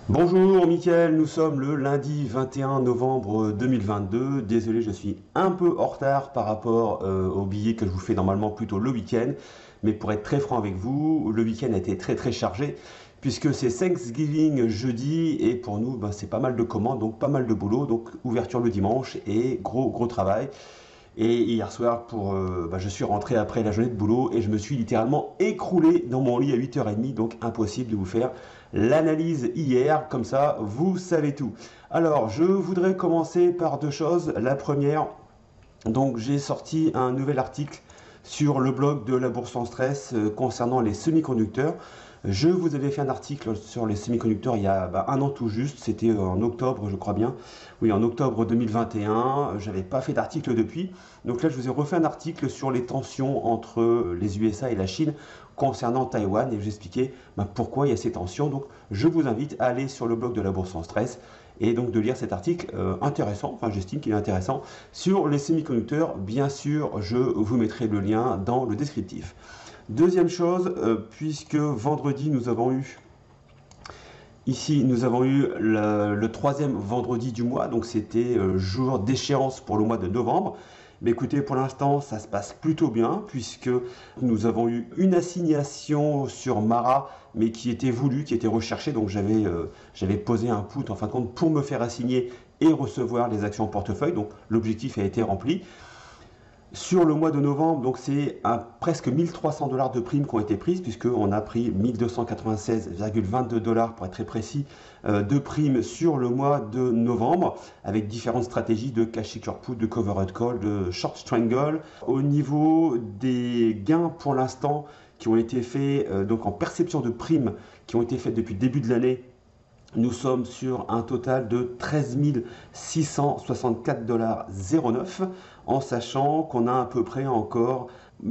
Bonjour Mickaël, nous sommes le lundi 21 novembre 2022. Désolé, je suis un peu en retard par rapport au billet que je vous fais normalement plutôt le week-end. Mais pour être très franc avec vous, le week-end a été très chargé puisque c'est Thanksgiving jeudi et pour nous c'est pas mal de commandes, donc pas mal de boulot. Donc ouverture le dimanche et gros travail. Et hier soir, je suis rentré après la journée de boulot et je me suis littéralement écroulé dans mon lit à 8h30, donc impossible de vous faire l'analyse hier, comme ça vous savez tout. Alors, je voudrais commencer par deux choses. La première, donc j'ai sorti un nouvel article sur le blog de la Bourse en stress concernant les semi-conducteurs. Je vous avais fait un article sur les semi-conducteurs il y a un an tout juste, c'était en octobre je crois bien. Oui, en octobre 2021, j'avais pas fait d'article depuis. Donc là je vous ai refait un article sur les tensions entre les USA et la Chine concernant Taïwan et je vous expliquais pourquoi il y a ces tensions. Donc je vous invite à aller sur le blog de la Bourse en stress et donc de lire cet article intéressant, enfin j'estime qu'il est intéressant, sur les semi-conducteurs. Bien sûr, je vous mettrai le lien dans le descriptif. Deuxième chose, puisque vendredi nous avons eu le troisième vendredi du mois, donc c'était jour d'échéance pour le mois de novembre. Mais écoutez, pour l'instant, ça se passe plutôt bien puisque nous avons eu une assignation sur Mara, mais qui était voulue, qui était recherchée. Donc j'avais posé un put en fin de compte pour me faire assigner et recevoir les actions en portefeuille. Donc l'objectif a été rempli. Sur le mois de novembre, donc c'est presque 1300 dollars de primes qui ont été prises, puisqu'on a pris 1296,22 dollars pour être très précis de primes sur le mois de novembre, avec différentes stratégies de cash secure put, de covered call, de short strangle. Au niveau des gains pour l'instant qui ont été faits, donc en perception de primes qui ont été faites depuis le début de l'année, nous sommes sur un total de 13 664,09 dollars, en sachant qu'on a à peu près encore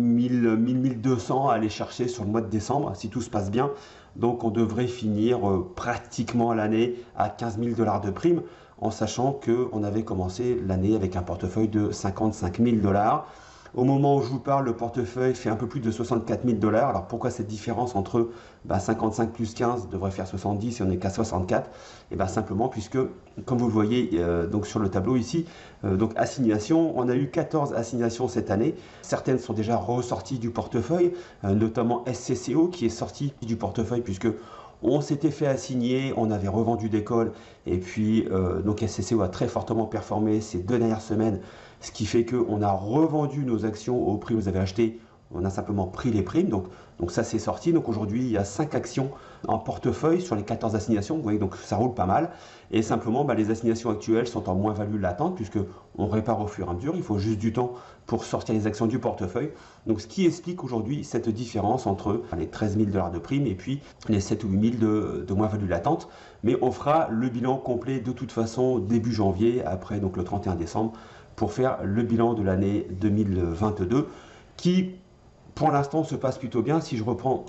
1200 à aller chercher sur le mois de décembre, si tout se passe bien. Donc on devrait finir pratiquement l'année à 15 000 dollars de prime, en sachant qu'on avait commencé l'année avec un portefeuille de 55 000 dollars. Au moment où je vous parle, le portefeuille fait un peu plus de 64 000 dollars. Alors pourquoi cette différence entre 55 plus 15 devrait faire 70 et on n'est qu'à 64? Et simplement puisque, comme vous le voyez donc sur le tableau ici, donc assignation, on a eu 14 assignations cette année. Certaines sont déjà ressorties du portefeuille, notamment SCCO qui est sorti du portefeuille puisque on s'était fait assigner, on avait revendu des calls et puis donc SCCO a très fortement performé ces 2 dernières semaines, ce qui fait qu'on a revendu nos actions au prix où vous avez acheté, on a simplement pris les primes, donc ça c'est sorti. Donc aujourd'hui il y a 5 actions en portefeuille sur les 14 assignations, vous voyez, donc ça roule pas mal. Et simplement les assignations actuelles sont en moins-value latente puisque on répare au fur et à mesure, il faut juste du temps pour sortir les actions du portefeuille. Donc ce qui explique aujourd'hui cette différence entre les 13 000 dollars de prime et puis les 7 ou 8 000 de moins-value latente. Mais on fera le bilan complet de toute façon début janvier, après donc le 31 décembre, pour faire le bilan de l'année 2022 qui pour l'instant se passe plutôt bien. Si je reprends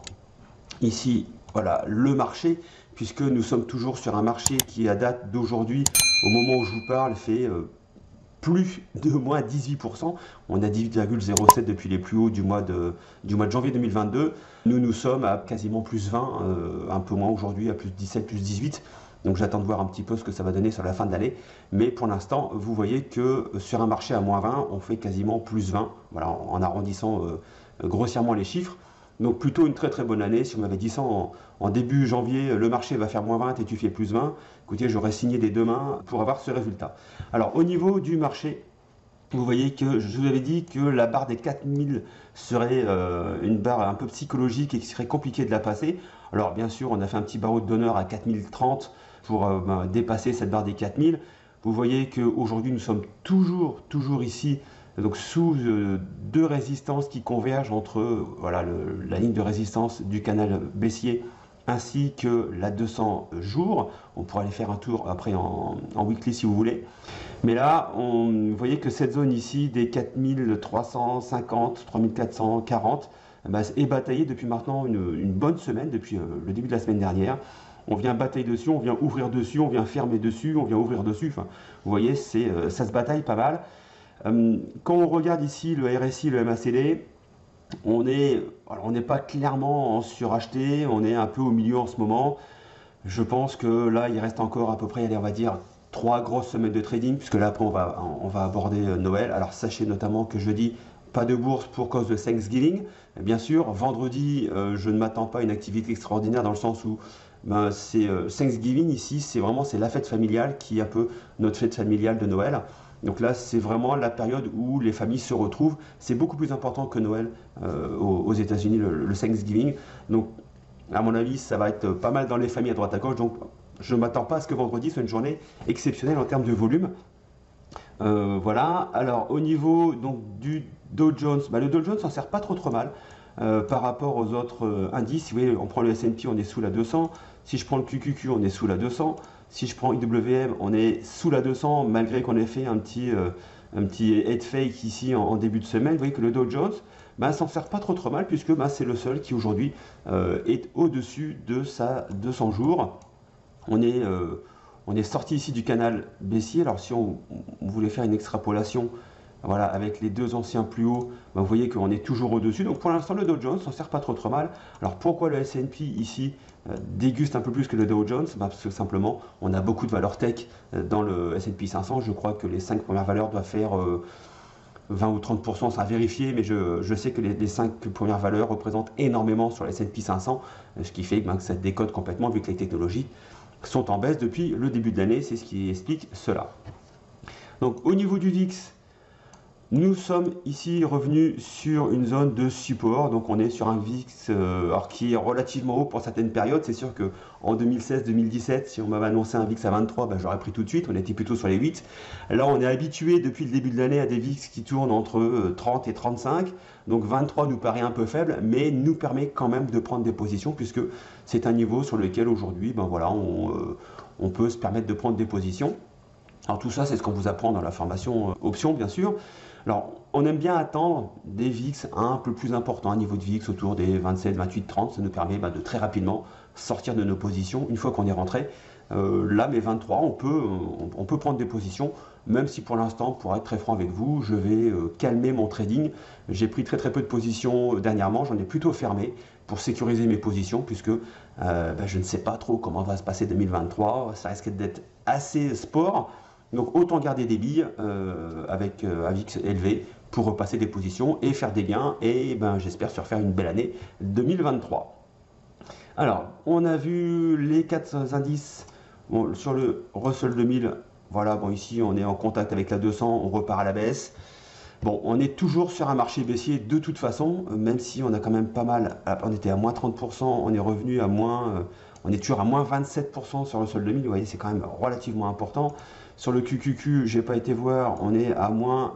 ici voilà le marché, puisque nous sommes toujours sur un marché qui à date d'aujourd'hui, au moment où je vous parle, fait plus de moins 18%. On a 18,07 depuis les plus hauts du mois de janvier 2022. Nous sommes à quasiment plus 20, un peu moins aujourd'hui, à plus 17, plus 18. Donc j'attends de voir un petit peu ce que ça va donner sur la fin de l'année. Mais pour l'instant, vous voyez que sur un marché à moins 20, on fait quasiment plus 20, voilà, en arrondissant grossièrement les chiffres. Donc plutôt une très bonne année. Si on m'avait dit ça en début janvier, le marché va faire moins 20 et tu fais plus 20, écoutez, j'aurais signé des deux mains pour avoir ce résultat. Alors au niveau du marché, vous voyez que je vous avais dit que la barre des 4000 serait une barre un peu psychologique et qu'il serait compliqué de la passer. Alors bien sûr, on a fait un petit barreau d'honneur à 4030 pour dépasser cette barre des 4000. Vous voyez qu'aujourd'hui, nous sommes toujours ici, donc sous deux résistances qui convergent entre voilà, la ligne de résistance du canal baissier ainsi que la 200 jours. On pourra aller faire un tour après en weekly si vous voulez. Mais là, vous voyez que cette zone ici des 4350, 3440 est bataillée depuis maintenant une bonne semaine, depuis le début de la semaine dernière. On vient batailler dessus, on vient ouvrir dessus, on vient fermer dessus, on vient ouvrir dessus. Enfin, vous voyez, ça se bataille pas mal. Quand on regarde ici le RSI, le MACD, on n'est pas clairement en suracheté, on est un peu au milieu en ce moment. Je pense que là, il reste encore à peu près, allez, on va dire, 3 grosses semaines de trading, puisque là, après, on va aborder Noël. Alors, sachez notamment que jeudi, pas de bourse pour cause de Thanksgiving. Bien sûr, vendredi, je ne m'attends pas à une activité extraordinaire dans le sens où ben, c'est Thanksgiving ici, c'est la fête familiale qui est un peu notre fête familiale de Noël. Donc là, c'est vraiment la période où les familles se retrouvent. C'est beaucoup plus important que Noël aux États-Unis, le Thanksgiving. Donc, à mon avis, ça va être pas mal dans les familles à droite à gauche. Donc, je ne m'attends pas à ce que vendredi soit une journée exceptionnelle en termes de volume. Voilà. Alors, au niveau donc, du Dow Jones, bah, le Dow Jones s'en sert pas trop mal par rapport aux autres indices. Vous voyez, on prend le S&P, on est sous la 200. Si je prends le QQQ, on est sous la 200. Si je prends IWM, on est sous la 200, malgré qu'on ait fait un petit head fake ici en début de semaine. Vous voyez que le Dow Jones bah, s'en sert pas trop mal, puisque bah, c'est le seul qui aujourd'hui est au-dessus de sa 200 jours. On est sorti ici du canal baissier. Alors si on voulait faire une extrapolation, voilà, avec les deux anciens plus hauts, bah, vous voyez qu'on est toujours au-dessus. Donc pour l'instant, le Dow Jones s'en sert pas trop mal. Alors pourquoi le S&P ici déguste un peu plus que le Dow Jones? Bah, parce que simplement, on a beaucoup de valeurs tech dans le S&P 500. Je crois que les 5 premières valeurs doivent faire 20 ou 30%, ça à vérifier, mais je sais que les 5 premières valeurs représentent énormément sur le S&P 500, ce qui fait que ça décode complètement vu que les technologies sont en baisse depuis le début de l'année. C'est ce qui explique cela. Donc au niveau du VIX, nous sommes ici revenus sur une zone de support, donc on est sur un VIX alors qui est relativement haut pour certaines périodes. C'est sûr qu'en 2016-2017, si on m'avait annoncé un VIX à 23, ben, j'aurais pris tout de suite, on était plutôt sur les 8. Là on est habitué depuis le début de l'année à des VIX qui tournent entre 30 et 35, donc 23 nous paraît un peu faible, mais nous permet quand même de prendre des positions, puisque c'est un niveau sur lequel aujourd'hui ben, voilà, on peut se permettre de prendre des positions. Alors tout ça, c'est ce qu'on vous apprend dans la formation option, bien sûr. Alors, on aime bien attendre des VIX un peu plus importants, un niveau de VIX autour des 27, 28, 30. Ça nous permet de très rapidement sortir de nos positions une fois qu'on est rentré. Là, mes 23, on peut prendre des positions, même si pour l'instant, pour être très franc avec vous, je vais calmer mon trading. J'ai pris très peu de positions dernièrement, j'en ai plutôt fermé pour sécuriser mes positions, puisque je ne sais pas trop comment va se passer 2023. Ça risque d'être assez sport. Donc autant garder des billes avec un VIX élevé pour repasser des positions et faire des gains, et j'espère se refaire une belle année 2023. Alors, on a vu les 4 indices sur le Russell 2000. Voilà, bon ici on est en contact avec la 200, on repart à la baisse. Bon, on est toujours sur un marché baissier de toute façon, même si on a quand même pas mal, on était à moins 30%, on est revenu à on est toujours à moins 27% sur le Russell 2000, vous voyez, c'est quand même relativement important. Sur le QQQ, j'ai pas été voir, on est à moins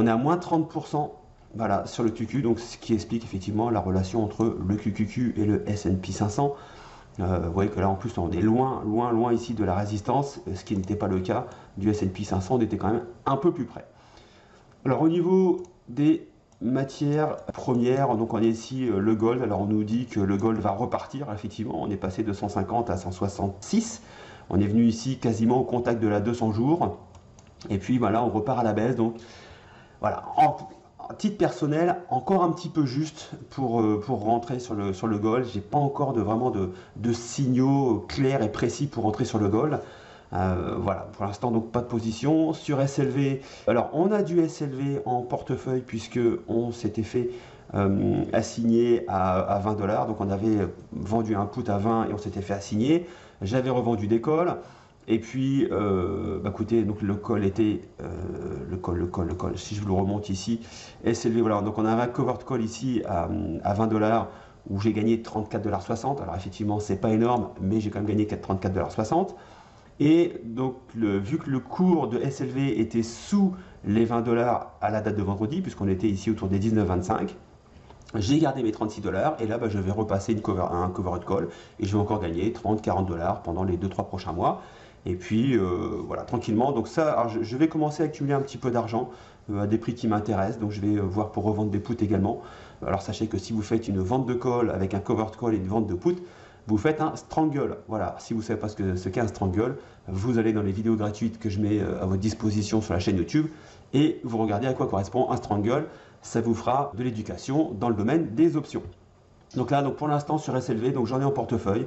30%, voilà, sur le QQ, donc ce qui explique effectivement la relation entre le QQQ et le S&P 500. Vous voyez que là en plus on est loin ici de la résistance, ce qui n'était pas le cas du S&P 500, on était quand même un peu plus près. Alors au niveau des matières premières, donc on est ici le gold. Alors on nous dit que le gold va repartir, effectivement, on est passé de 150 à 166. On est venu ici quasiment au contact de la 200 jours. Et puis voilà, on repart à la baisse. Donc voilà, en titre personnel, encore un petit peu juste pour rentrer sur le gold. J'ai pas encore vraiment de signaux clairs et précis pour rentrer sur le gold. Voilà, pour l'instant donc pas de position. Sur SLV, alors on a du SLV en portefeuille puisque on s'était fait assigner à 20 $, donc on avait vendu un put à 20 et on s'était fait assigner. J'avais revendu des calls, et puis écoutez, donc le call était le call, si je vous le remonte ici, SLV, voilà, donc on avait un covered call ici à 20 $, où j'ai gagné 34,60 $. Alors effectivement c'est pas énorme, mais j'ai quand même gagné 34,60 $. Et donc, vu que le cours de SLV était sous les 20 $ à la date de vendredi, puisqu'on était ici autour des 19,25, j'ai gardé mes 36 $, et là, je vais repasser un covered call, et je vais encore gagner 30-40 $ pendant les 2-3 prochains mois. Et puis, voilà, tranquillement. Donc ça, alors, je vais commencer à accumuler un petit peu d'argent à des prix qui m'intéressent, donc je vais voir pour revendre des puts également. Alors sachez que si vous faites une vente de call avec un covered call et une vente de put, vous faites un strangle. Voilà, si vous ne savez pas ce qu'est un strangle, vous allez dans les vidéos gratuites que je mets à votre disposition sur la chaîne YouTube et vous regardez à quoi correspond un strangle. Ça vous fera de l'éducation dans le domaine des options. Donc là, pour l'instant sur SLV, donc j'en ai en portefeuille.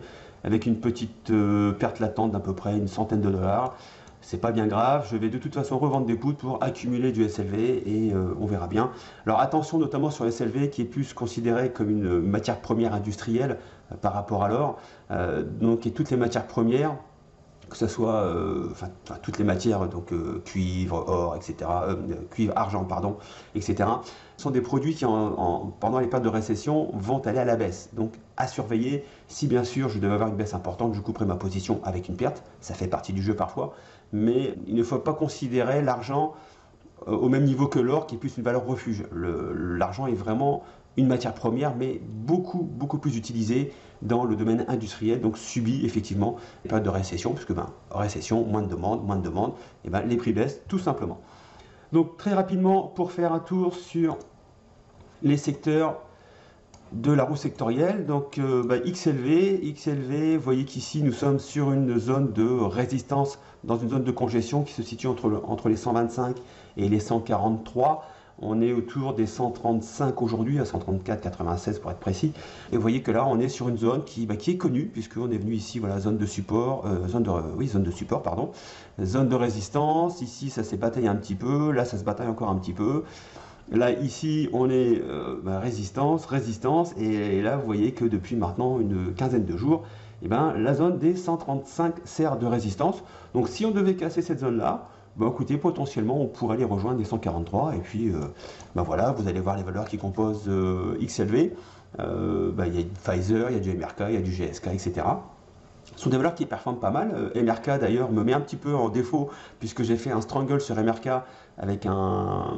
avec une petite perte latente d'à peu près une centaine de dollars. C'est pas bien grave, je vais de toute façon revendre des poutres pour accumuler du SLV et on verra bien. Alors attention notamment sur SLV qui est plus considéré comme une matière première industrielle par rapport à l'or. Donc et toutes les matières premières, que ce soit toutes les matières, donc cuivre, or, etc., cuivre, argent, pardon, etc., sont des produits qui, pendant les périodes de récession, vont aller à la baisse. Donc, à surveiller, si bien sûr je devais avoir une baisse importante, je couperai ma position avec une perte, ça fait partie du jeu parfois, mais il ne faut pas considérer l'argent au même niveau que l'or, qui est plus une valeur refuge. L'argent est vraiment une matière première, mais beaucoup plus utilisée dans le domaine industriel, donc subit effectivement les périodes de récession, puisque récession, moins de demande, et les prix baissent tout simplement. Donc très rapidement, pour faire un tour sur les secteurs de la roue sectorielle, donc XLV, vous voyez qu'ici nous sommes sur une zone de résistance, dans une zone de congestion qui se situe entre les 125 et les 143. On est autour des 135 aujourd'hui, à 134,96 pour être précis. Et vous voyez que là, on est sur une zone qui est connue, puisqu'on est venu ici, voilà, zone de support, zone de support, pardon, zone de résistance. Ici, ça s'est bataillé un petit peu. Là, ça se bataille encore un petit peu. Là, ici, on est résistance. Et là, vous voyez que depuis maintenant une quinzaine de jours, la zone des 135 sert de résistance. Donc, si on devait casser cette zone-là, écoutez, potentiellement, on pourrait les rejoindre des 143. Et puis, voilà, vous allez voir les valeurs qui composent XLV. Il y a du Pfizer, il y a du MRK, il y a du GSK, etc. Ce sont des valeurs qui performent pas mal. MRK, d'ailleurs, me met un petit peu en défaut, puisque j'ai fait un strangle sur MRK avec un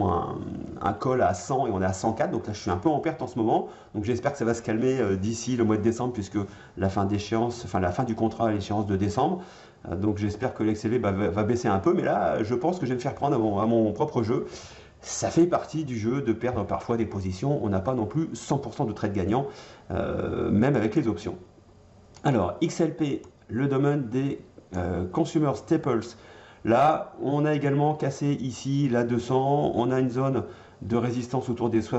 call à 100 et on est à 104. Donc là, je suis un peu en perte en ce moment. Donc j'espère que ça va se calmer d'ici le mois de décembre, puisque la fin du contrat à l'échéance de décembre. Donc j'espère que l'XLV va baisser un peu, mais là je pense que je vais me faire prendre à mon propre jeu. Ça fait partie du jeu de perdre parfois des positions, on n'a pas non plus 100% de trades gagnants, même avec les options. Alors XLP, le domaine des Consumer Staples, là on a également cassé ici la 200, on a une zone de résistance autour des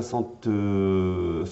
74,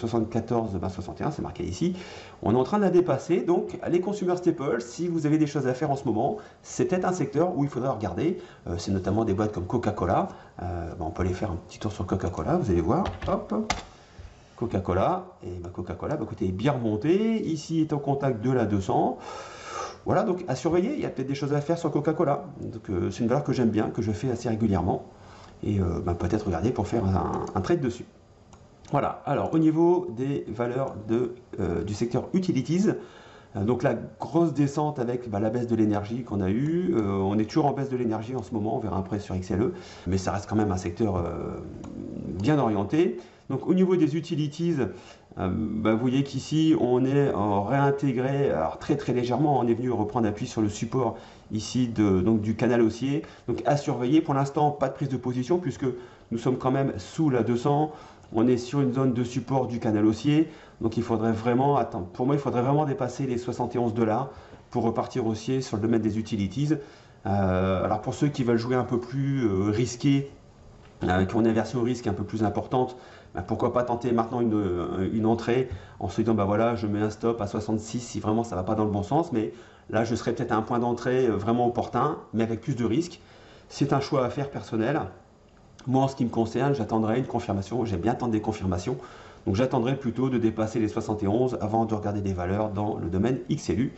61, c'est marqué ici. On est en train de la dépasser, donc les consumer staples, si vous avez des choses à faire en ce moment, c'est peut-être un secteur où il faudra regarder. C'est notamment des boîtes comme Coca-Cola. On peut aller faire un petit tour sur Coca-Cola, vous allez voir. Hop, Coca-Cola, et Coca-Cola, écoutez, est bien remonté. Ici est en contact de la 200. Voilà, donc à surveiller, il y a peut-être des choses à faire sur Coca-Cola. Donc c'est une valeur que j'aime bien, que je fais assez régulièrement. Et peut-être regarder pour faire un trade dessus. Voilà, alors au niveau des valeurs du secteur utilities, donc la grosse descente avec la baisse de l'énergie qu'on a eue, on est toujours en baisse de l'énergie en ce moment, on verra après sur XLE, mais ça reste quand même un secteur bien orienté. Donc au niveau des utilities, vous voyez qu'ici on est réintégré, alors très légèrement, on est venu reprendre appui sur le support ici donc du canal haussier. Donc à surveiller, pour l'instant pas de prise de position puisque nous sommes quand même sous la 200, on est sur une zone de support du canal haussier. Donc il faudrait vraiment, pour moi il faudrait vraiment dépasser les 71 $ pour repartir haussier sur le domaine des utilities. Alors pour ceux qui veulent jouer un peu plus risqué, qui ont une aversion au risque un peu plus importante, pourquoi pas tenter maintenant une entrée en se disant voilà, je mets un stop à 66 si vraiment ça va pas dans le bon sens, mais là je serais peut-être à un point d'entrée vraiment opportun, mais avec plus de risques. C'est un choix à faire personnel. Moi en ce qui me concerne, j'attendrai une confirmation, j'aime bien attendre des confirmations, donc j'attendrai plutôt de dépasser les 71 avant de regarder des valeurs dans le domaine XLU.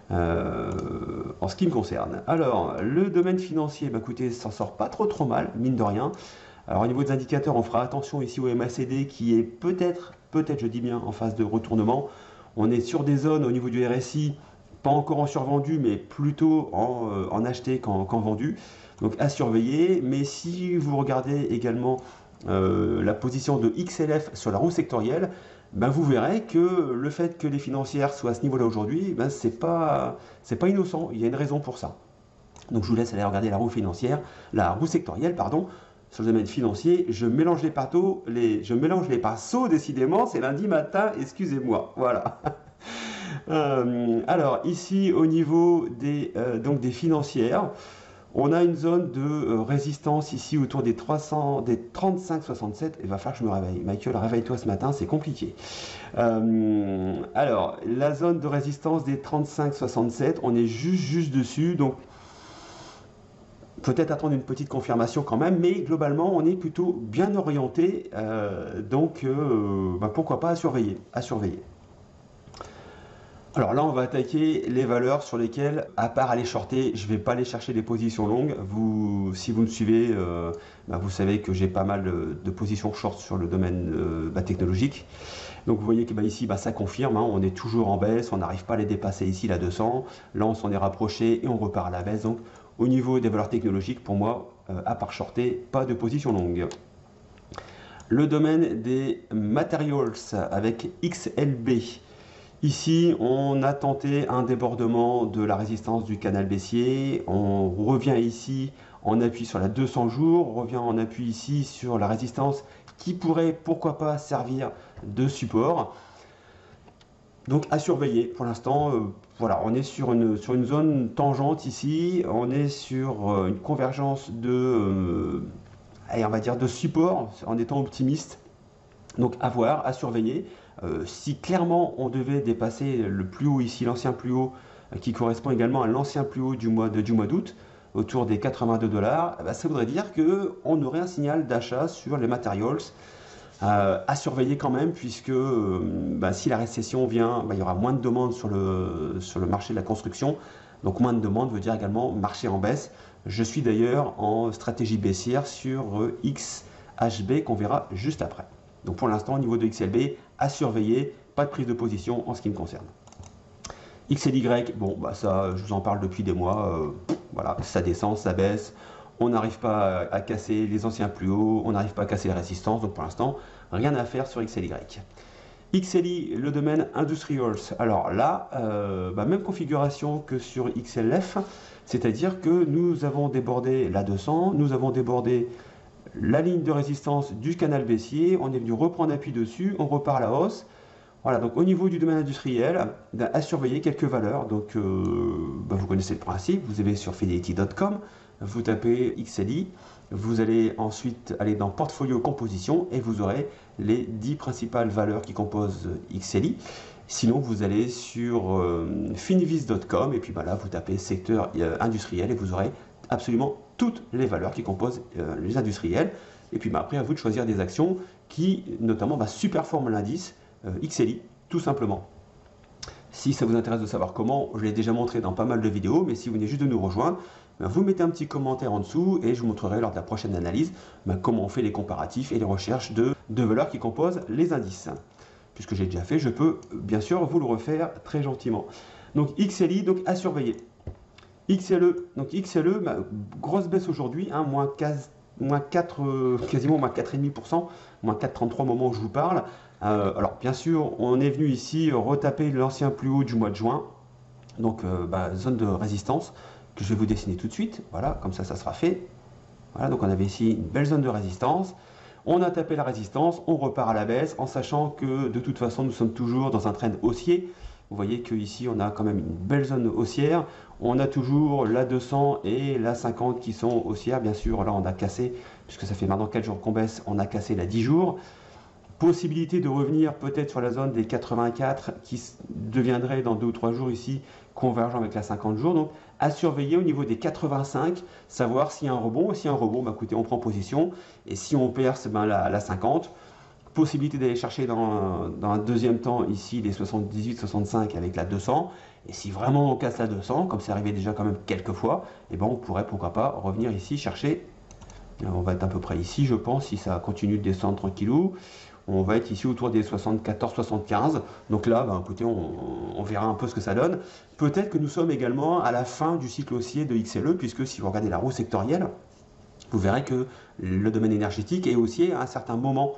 En ce qui me concerne. Alors, le domaine financier, écoutez, s'en sort pas trop mal, mine de rien. Alors au niveau des indicateurs, on fera attention ici au MACD qui est peut-être je dis bien, en phase de retournement. On est sur des zones au niveau du RSI, pas encore en survendu, mais plutôt en acheté qu'en vendu. Donc à surveiller. Mais si vous regardez également la position de XLF sur la roue sectorielle, vous verrez que le fait que les financières soient à ce niveau-là aujourd'hui, c'est pas innocent. Il y a une raison pour ça. Donc je vous laisse aller regarder la roue sectorielle, pardon. Sur le domaine financier, je mélange les pinceaux, décidément, c'est lundi matin, excusez-moi, voilà. Alors, ici, au niveau des financières, On a une zone de résistance ici autour des 35,67. Il va falloir que je me réveille. Michael, réveille-toi ce matin, c'est compliqué. Alors, la zone de résistance des 35,67, on est juste dessus. Donc, peut-être attendre une petite confirmation quand même, mais globalement, on est plutôt bien orienté. Donc, pourquoi pas à surveiller. Alors là, on va attaquer les valeurs sur lesquelles, à part aller shorter, je ne vais pas aller chercher des positions longues. Si vous me suivez, vous savez que j'ai pas mal de positions short sur le domaine technologique. Donc vous voyez que ici, ça confirme, hein, on est toujours en baisse, on n'arrive pas à les dépasser ici, la 200. Là, on s'en est rapproché et on repart à la baisse. Donc au niveau des valeurs technologiques, pour moi, à part shorter, pas de position longue. Le domaine des materials avec XLB. Ici, on a tenté un débordement de la résistance du canal baissier. On revient ici en appui sur la 200 jours. On revient en appui ici sur la résistance qui pourrait, pourquoi pas, servir de support. Donc, à surveiller. Pour l'instant, voilà, on est sur une zone tangente ici. On est sur une convergence de, on va dire, de support en étant optimiste. Donc, à voir, à surveiller. Si clairement on devait dépasser le plus haut ici, l'ancien plus haut, qui correspond également à l'ancien plus haut du mois d'août, autour des 82 $, ça voudrait dire qu'on aurait un signal d'achat sur les materials à surveiller quand même, puisque si la récession vient, il y aura moins de demandes sur le marché de la construction. Donc moins de demandes veut dire également marché en baisse. Je suis d'ailleurs en stratégie baissière sur XHB qu'on verra juste après. Donc pour l'instant, au niveau de XLB, à surveiller, pas de prise de position en ce qui me concerne. XLY, ça, je vous en parle depuis des mois. Voilà, ça descend, ça baisse. On n'arrive pas à casser les anciens plus hauts, on n'arrive pas à casser les résistances. Donc pour l'instant, rien à faire sur XLY. XLI, le domaine industrials. Alors là, même configuration que sur XLF, c'est-à-dire que nous avons débordé la 200, nous avons débordé la ligne de résistance du canal baissier, on est venu reprendre appui dessus, on repart à la hausse. Voilà, donc au niveau du domaine industriel, à surveiller quelques valeurs. Donc vous connaissez le principe, vous allez sur fidelity.com, vous tapez XLI, vous allez ensuite aller dans portfolio composition et vous aurez les 10 principales valeurs qui composent XLI. Sinon, vous allez sur finvis.com et puis là, vous tapez secteur industriel et vous aurez absolument toutes les valeurs qui composent les industriels. Et puis après, à vous de choisir des actions qui, notamment, superforment l'indice XLI, tout simplement. Si ça vous intéresse de savoir comment, je l'ai déjà montré dans pas mal de vidéos, mais si vous venez juste de nous rejoindre, vous mettez un petit commentaire en dessous et je vous montrerai lors de la prochaine analyse comment on fait les comparatifs et les recherches de valeurs qui composent les indices. Puisque j'ai déjà fait, je peux bien sûr vous le refaire très gentiment. Donc XLI, donc à surveiller. XLE, grosse baisse aujourd'hui, hein, quasiment moins 4,5%, moins 4,33 au moment où je vous parle. Alors bien sûr, on est venu ici retaper l'ancien plus haut du mois de juin, donc zone de résistance que je vais vous dessiner tout de suite. Voilà, comme ça sera fait. Voilà, donc on avait ici une belle zone de résistance. On a tapé la résistance, on repart à la baisse en sachant que de toute façon nous sommes toujours dans un trend haussier. Vous voyez qu'ici on a quand même une belle zone haussière. On a toujours la 200 et la 50 qui sont haussières. Bien sûr, là on a cassé, puisque ça fait maintenant 4 jours qu'on baisse, on a cassé la 10 jours. Possibilité de revenir peut-être sur la zone des 84 qui deviendrait dans 2 ou 3 jours ici convergent avec la 50 jours. Donc à surveiller au niveau des 85, savoir s'il y a un rebond. Et s'il y a un rebond, écoutez, on prend position. Et si on perce la 50, possibilité d'aller chercher dans un deuxième temps ici les 78-65 avec la 200. Et si vraiment on casse la 200, comme c'est arrivé déjà quand même quelques fois, on pourrait pourquoi pas revenir ici chercher. On va être à peu près ici, je pense, si ça continue de descendre tranquillou. On va être ici autour des 74-75. Donc là, écoutez, on verra un peu ce que ça donne. Peut-être que nous sommes également à la fin du cycle haussier de XLE, puisque si vous regardez la roue sectorielle, vous verrez que le domaine énergétique est haussier à un certain moment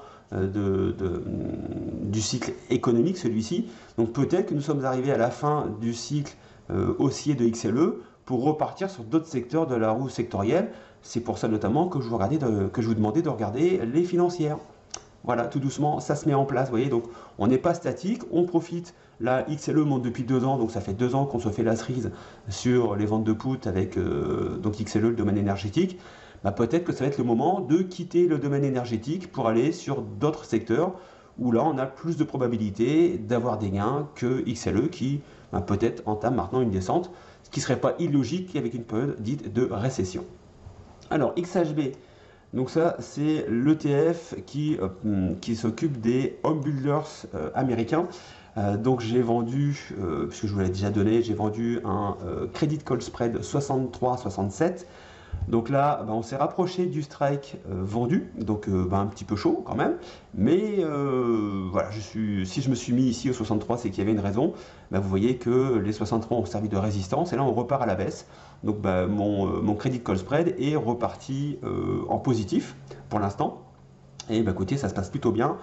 du cycle économique, celui-ci. Donc peut-être que nous sommes arrivés à la fin du cycle haussier de XLE pour repartir sur d'autres secteurs de la roue sectorielle. C'est pour ça notamment que je vous demandais de regarder les financières. voilà, tout doucement, ça se met en place, vous voyez, donc on n'est pas statique, on profite. Là, XLE monte depuis 2 ans, donc ça fait 2 ans qu'on se fait la cerise sur les ventes de put avec donc XLE, le domaine énergétique. Bah, peut-être que ça va être le moment de quitter le domaine énergétique pour aller sur d'autres secteurs où là, on a plus de probabilité d'avoir des gains que XLE qui bah, peut-être entame maintenant une descente, ce qui ne serait pas illogique avec une période dite de récession. Alors, XHB. Donc ça, c'est l'ETF qui s'occupe des home builders américains. Donc j'ai vendu, puisque je vous l'ai déjà donné, j'ai vendu un credit call spread 63-67. Donc là, bah, on s'est rapproché du strike vendu, donc bah, un petit peu chaud quand même. Mais voilà, si je me suis mis ici au 63, c'est qu'il y avait une raison. Bah, vous voyez que les 63 ont servi de résistance et là on repart à la baisse. Donc bah, mon credit call spread est reparti en positif pour l'instant. Et bah, écoutez, ça se passe plutôt bien.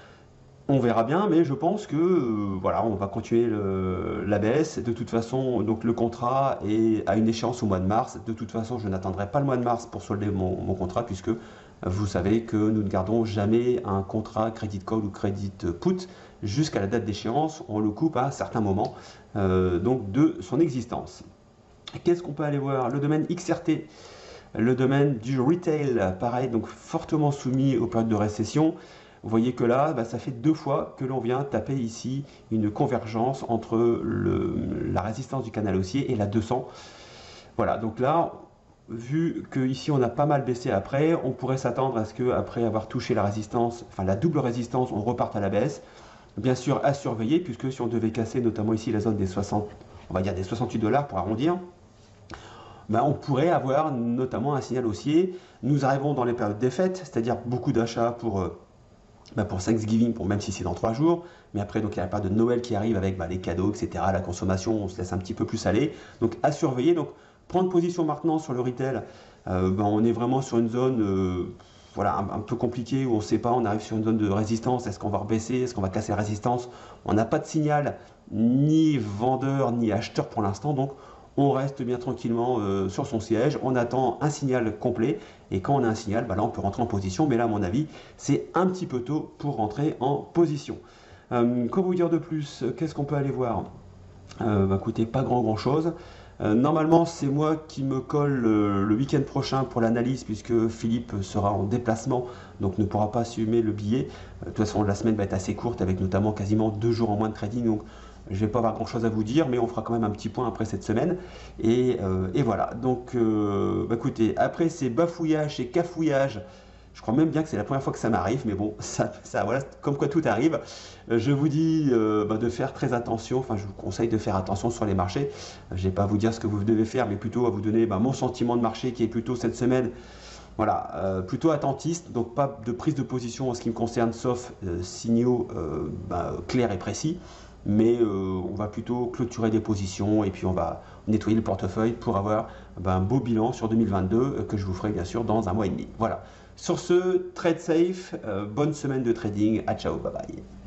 On verra bien, mais je pense que voilà, on va continuer la baisse. De toute façon, donc le contrat est à une échéance au mois de mars. De toute façon, je n'attendrai pas le mois de mars pour solder mon contrat, puisque vous savez que nous ne gardons jamais un contrat credit call ou credit put jusqu'à la date d'échéance. On le coupe à certains moments donc de son existence. Qu'est-ce qu'on peut aller voir? Le domaine XRT, le domaine du retail, pareil, donc fortement soumis aux périodes de récession. Vous voyez que là, bah, ça fait 2 fois que l'on vient taper ici une convergence entre la résistance du canal haussier et la 200. Voilà, donc là, vu qu'ici on a pas mal baissé après, on pourrait s'attendre à ce qu'après avoir touché la résistance, enfin la double résistance, on reparte à la baisse. Bien sûr, à surveiller, puisque si on devait casser notamment ici la zone des 60, on va dire des 68 $ pour arrondir, ben on pourrait avoir notamment un signal haussier. Nous arrivons dans les périodes des fêtes, c'est-à-dire beaucoup d'achats pour Thanksgiving, même si c'est dans 3 jours, mais après donc il y a la période de Noël qui arrive avec les cadeaux, etc., la consommation, on se laisse un petit peu plus aller, donc à surveiller. Donc prendre position maintenant sur le retail, on est vraiment sur une zone voilà, un peu compliquée où on ne sait pas, on arrive sur une zone de résistance, est-ce qu'on va rebaisser, est-ce qu'on va casser la résistance, on n'a pas de signal ni vendeur ni acheteur pour l'instant, donc on reste bien tranquillement sur son siège, on attend un signal complet, et quand on a un signal, là on peut rentrer en position, mais là à mon avis c'est un petit peu tôt pour rentrer en position. Quoi vous dire de plus? Qu'est-ce qu'on peut aller voir? Écoutez, pas grand chose. Normalement c'est moi qui me colle le week-end prochain pour l'analyse, puisque Philippe sera en déplacement, donc ne pourra pas assumer le billet. De toute façon la semaine va être assez courte, avec notamment quasiment 2 jours en moins de trading, donc je ne vais pas avoir grand chose à vous dire, mais on fera quand même un petit point après cette semaine. Et voilà, donc écoutez, après ces bafouillages, ces cafouillages, je crois même bien que c'est la première fois que ça m'arrive, mais bon, ça voilà, comme quoi tout arrive. Je vous dis de faire très attention, enfin je vous conseille de faire attention sur les marchés. Je ne vais pas vous dire ce que vous devez faire, mais plutôt à vous donner mon sentiment de marché qui est plutôt cette semaine, voilà, plutôt attentiste, donc pas de prise de position en ce qui me concerne, sauf signaux clairs et précis. Mais on va plutôt clôturer des positions et puis on va nettoyer le portefeuille pour avoir un beau bilan sur 2022 que je vous ferai bien sûr dans un mois et demi. Voilà. Sur ce, trade safe, bonne semaine de trading, à ciao, bye bye.